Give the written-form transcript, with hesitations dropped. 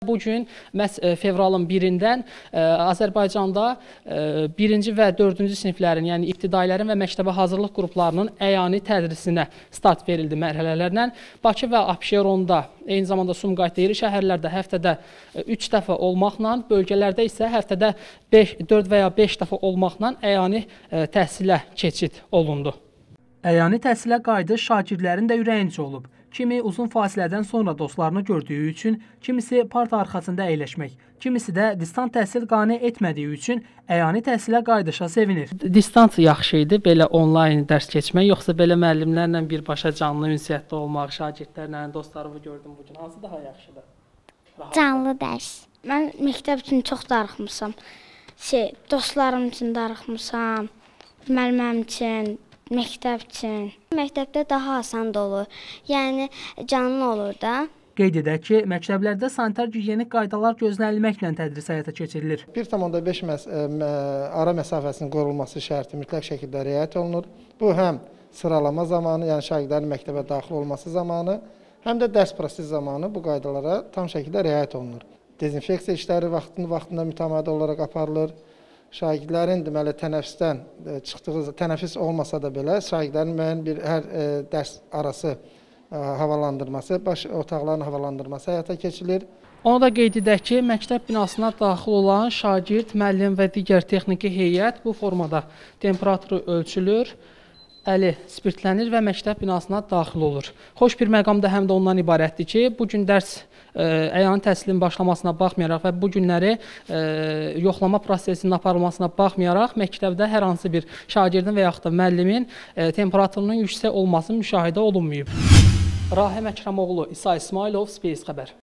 Bu gün məhz fevralın 1-dən Azərbaycanda 1-ci və 4-cü siniflərin, yəni ibtidailərin və məktəbə hazırlıq qruplarının əyani tədrisinə start verildi mərhələlərlə. Bakı və Abşeronda, eyni zamanda Sumqayıtda, iri şəhərlərdə həftədə 3 dəfə olmaqla, bölgələrdə isə həftədə 4 və ya 5 dəfə olmaqla əyani təhsilə keçid olundu. Əyani təhsilə qayıdış şagirdlərin də ürəyincə olub. Kimi uzun fasilədən sonra dostlarını gördüyü üçün, kimisi parta arxasında əyləşmək, kimisi də distant təhsil qane etmədiyi üçün əyani təhsilə qayıdışa sevinir. Distant yaxşı idi, belə onlayn dərs keçmək, yoxsa belə müəllimlərlə birbaşa canlı ünsiyyətdə olmaq, şagirdlərlə, dostlarımı gördüm bugün. Hansı daha yaxşıdır? Canlı dərs. Mən məktəb üçün çox darıxmışam. Dostlarım üçün darıxmışam, müəlliməm üçün. Məktəb üçün. Məktəbdə daha asan olur, yəni canlı olur da. Qeyd edək ki, məktəblərdə sanitar-gigiyenik qaydalar gözlənilməklə tədris həyata keçirilir. 1,5 ara məsafəsinin qorunması şərti mütləq şəkildə riayət olunur. Bu həm sıralama zamanı, yəni şagirdlərin məktəbə daxil olması zamanı, həm də dərs prosesi zamanı bu qaydalara tam şəkildə riayət olunur. Dezinfeksiya işləri vaxtında mütəmadi olaraq aparılır. Şagirdlərin deməli tənəffüsdən çıxdığı, tənəffüs olmasa da belə, şagirdlərin müəyyən bir hər dərs arası havalandırması, baş otaqların havalandırması həyata keçirilir. Onu da qeyd edək ki, məktəb binasına daxil olan şagird, müəllim və digər texniki heyət bu formada temperaturu ölçülür, əli spirtlənir və məktəb binasına daxil olur. Xoş bir məqam da həm də ondan ibarətdir ki, bu gün dərs əyani təhsilin başlamasına baxmayaraq və bu günləri yoxlama prosesinin aparılmasına baxmayaraq, məktəbdə hər hansı bir şagirdin və yaxud da müəllimin temperaturunun yüksək olması müşahidə olunmayıb. Rahim Əkramoğlu, İsa İsmailov, Space xəbər.